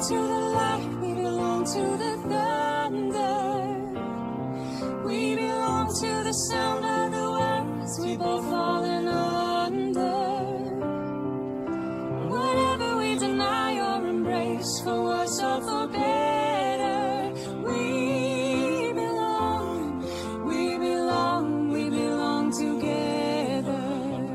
to the light, we belong to the thunder. We belong to the sound of the words we both fallen under. Whatever we deny or embrace, for worse or for better, we belong, we belong, we belong together.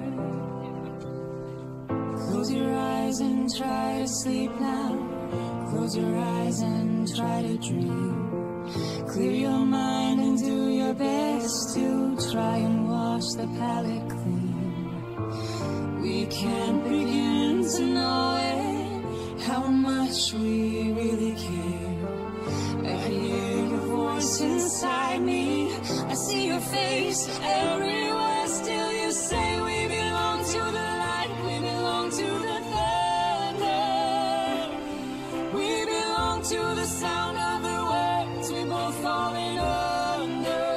Close your eyes and try to sleep now. Close your eyes and try to dream. Clear your mind and do your best to try and wash the palate clean. We can't begin to know it, how much we really care. I hear your voice inside me, I see your face everywhere. Still you say we belong to the light, we belong to the thunder. We belong to the sound of the words we both falling under.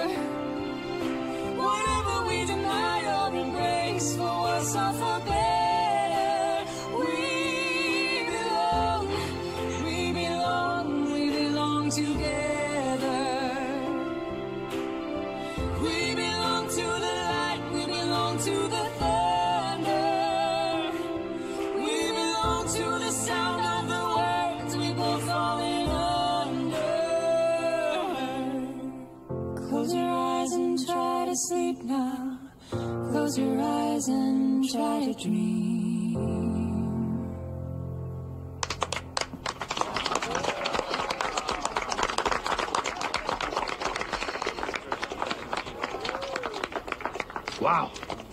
Whatever we deny or embrace, for worse or for better, we belong, we belong, we belong together. We belong to the light, we belong to the thunder. We belong to the sound of the words we both falling under. Close your eyes and try to sleep now. Close your eyes and try to dream. Wow.